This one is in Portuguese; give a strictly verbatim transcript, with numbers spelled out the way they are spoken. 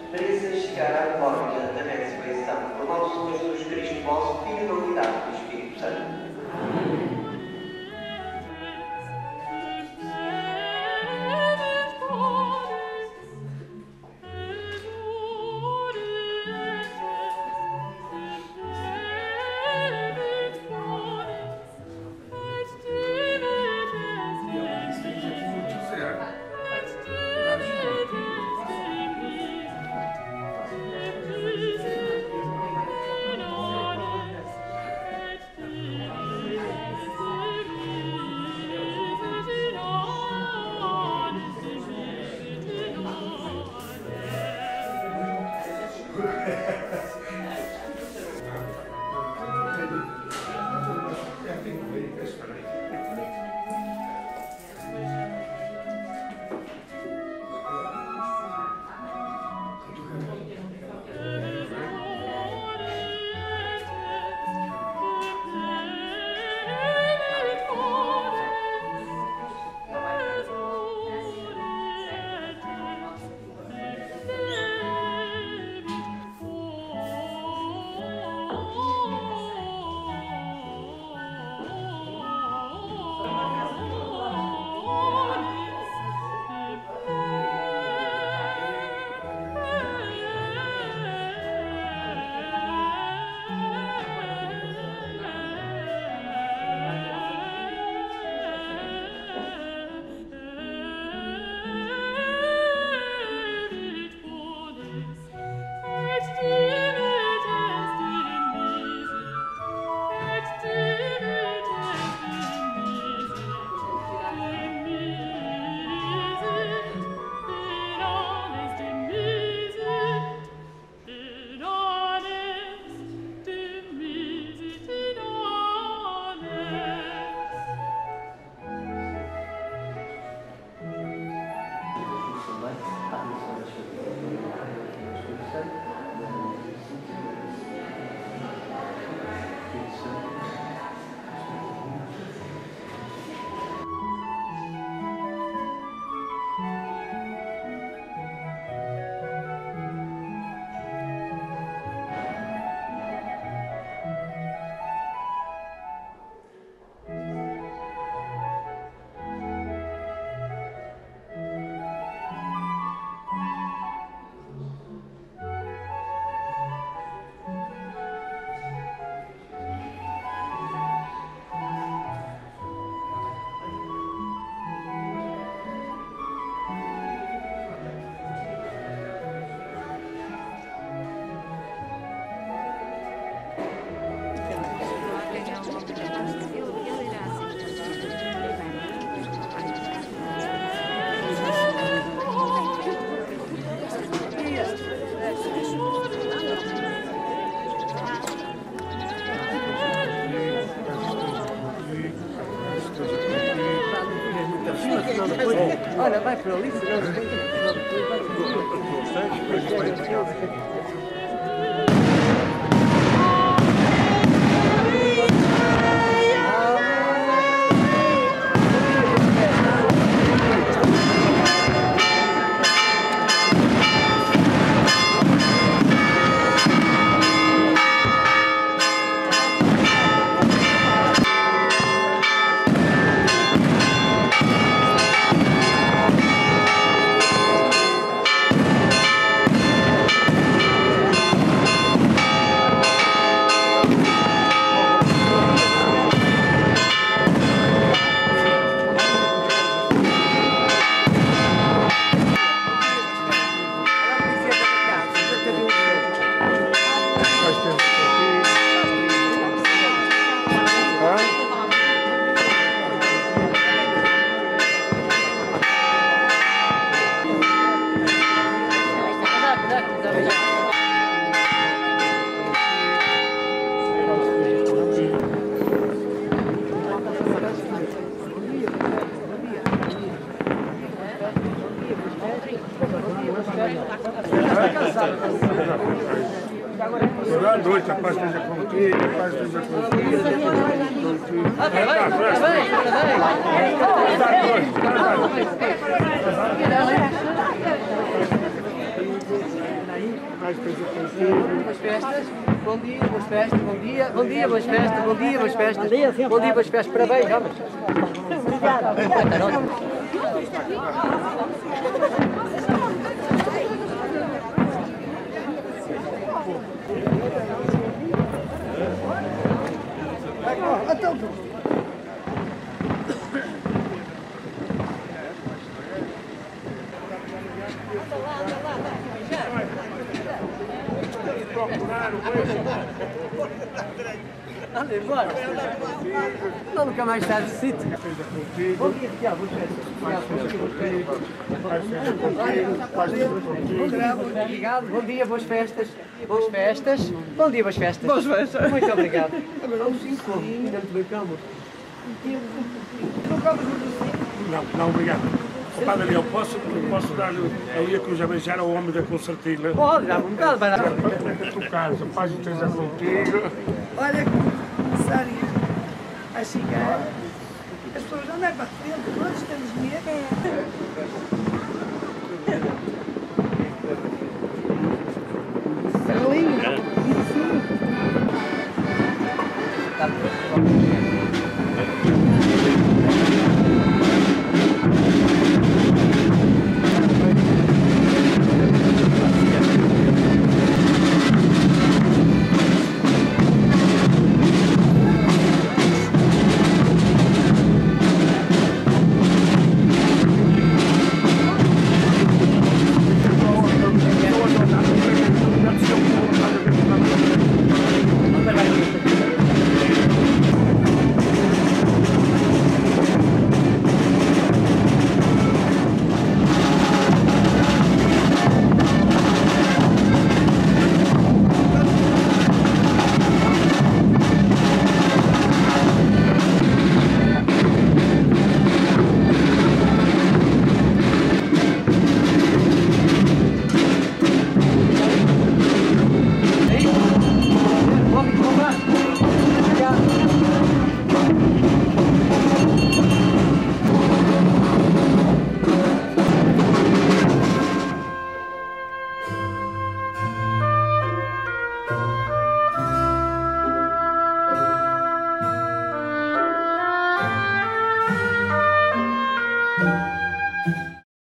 mereça chegar à glória da ressurreição. Por nosso Senhor Jesus Cristo, vosso Filho, na unidade do Espírito Santo. Olha, vai para ali, senão não tem Boa noite, a paz esteja contigo, a paz esteja contigo. Vai, vai, vai. paz esteja contigo. Boas festas, bom dia, boas festas, bom dia, bom dia, boas festas, bom dia, boas festas, bom dia, boas festas, parabéns, homens. Obrigado. Anda embora. Não, nunca mais está de sítio. Bom dia, Tiago. Boas festas. Obrigado. Bom dia, boas festas. Boas festas. Bom dia, boas festas. Boas festas. Muito obrigado. Agora um cinco. Ainda muito bem, calma. Não, não, obrigado. Padre Daniel, posso, posso dar ali a cruz a beijar ao homem da concertina? Pode, dá vontade, vai dar. Tu casa, paz esteja contigo. Olha, começarem a chegar, as pessoas não andam para frente, nós temos medo. Thank you.